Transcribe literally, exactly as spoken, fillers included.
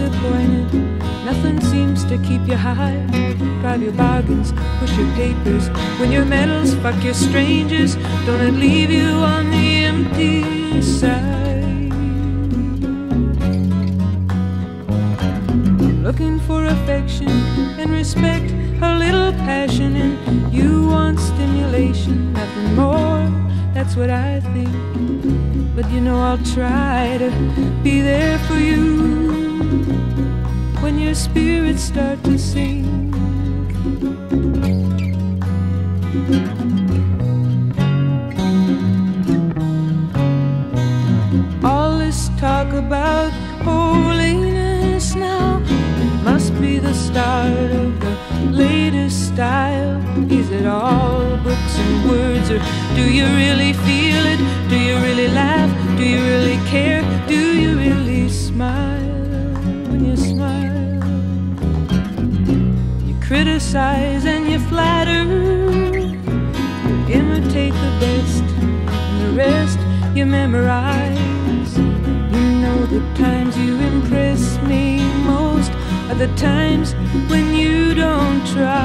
disappointed. Nothing seems to keep you high. Drive your bargains, push your papers, win your medals, fuck your strangers. Don't it leave you on the empty side? Looking for affection and respect, a little passion, and you want stimulation, nothing more. That's what I think. But you know I'll try to be there for you when your spirits start to sink. All this talk about holiness now, it must be the start of the latest style. Is it all books and words, or do you really feel it? Do you really laugh? Do you really care? Do you really smile when you smile? You criticize and you flatter, you imitate the best, and the rest you memorize. You know the times you impress me most are the times when you don't try.